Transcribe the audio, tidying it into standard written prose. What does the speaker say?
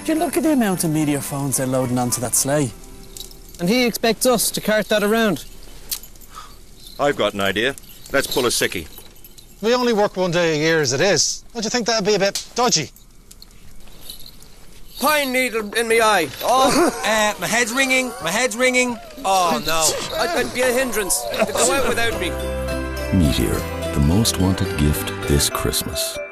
Would you look at the amount of Meteor phones they're loading onto that sleigh? And he expects us to cart that around. I've got an idea. Let's pull a Sickie. We only work one day a year as it is. Don't you think that'd be a bit dodgy? Pine needle in my eye. Oh, my head's ringing. My head's ringing. Oh, no. I'd be a hindrance. Go out without me. Meteor, the most wanted gift this Christmas.